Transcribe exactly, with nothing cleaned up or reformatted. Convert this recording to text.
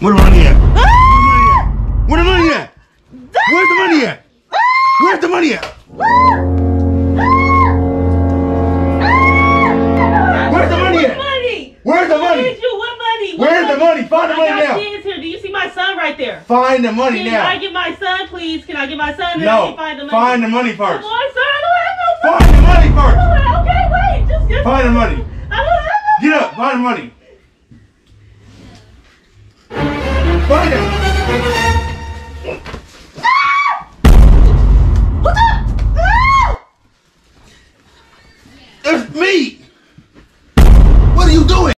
Where the money at? Where the money at? Where the money at? Where's the money at? Where's the money at? Where's the money? Where's you? What money? What Where's the money? Find the money now. I got kids here. Do you see my son right there? Find the money Can now. I get my son, please? Can I get my son? No. Find the money. Find the money first. Come on, sir. I don't have no money. Find the money first. Okay, wait. Just, just Find the money. I don't have no Get up. Find the money. Find it. What the? It's me.